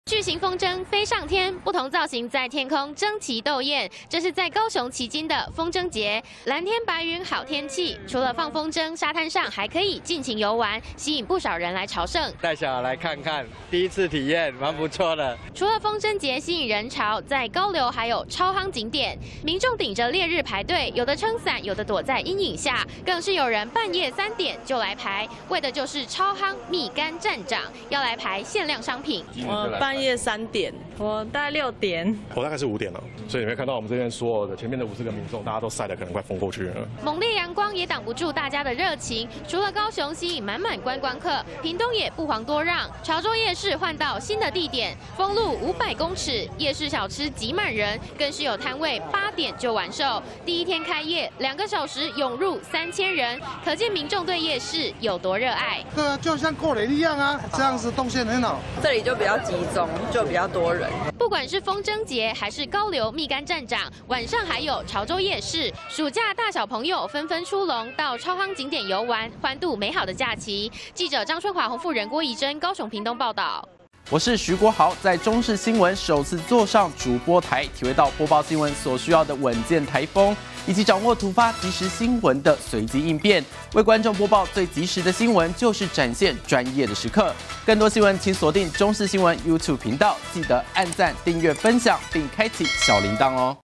巨型风筝飞上天，不同造型在天空争奇斗艳。这是在高雄旗津的风筝节，蓝天白云好天气。除了放风筝，沙滩上还可以尽情游玩，吸引不少人来朝圣。 带小孩来看看，第一次体验，蛮不错的。 除了风筝节吸引人潮，在高流还有超夯景点，民众顶着烈日排队，有的撑伞，有的躲在阴影下，更是有人半夜3点就来排，为的就是超夯蜜柑站长，要来排限量商品。 半夜3点，我大概6点， 我大概是5点了，所以你会看到我们这边所有的前面的50个民众，大家都晒得可能快疯过去了。 猛烈阳光也挡不住大家的热情，除了高雄吸引满满观光客，屏东也不遑多让，潮州夜市换到新的地点，封路500公尺，夜市小吃挤满人，更是有摊位8点就完售。第一天开业，2个小时涌入3000人，可见民众对夜市有多热爱。 对啊，就像过年一样啊，这样子动线很好。 这里就比较集中，就比较多人。 不管是风筝节还是高流蜜柑站长，晚上还有潮州夜市，暑假大小朋友纷纷出笼到超夯景点游玩，欢度美好的假期。记者张春华、洪富仁、郭怡珍，高雄屏东报道。 我是徐国豪，在中视新闻首次坐上主播台，体会到播报新闻所需要的稳健台风，以及掌握突发即时新闻的随机应变。为观众播报最及时的新闻，就是展现专业的时刻。更多新闻，请锁定中视新闻 YouTube 频道，记得按赞、订阅、分享，并开启小铃铛哦。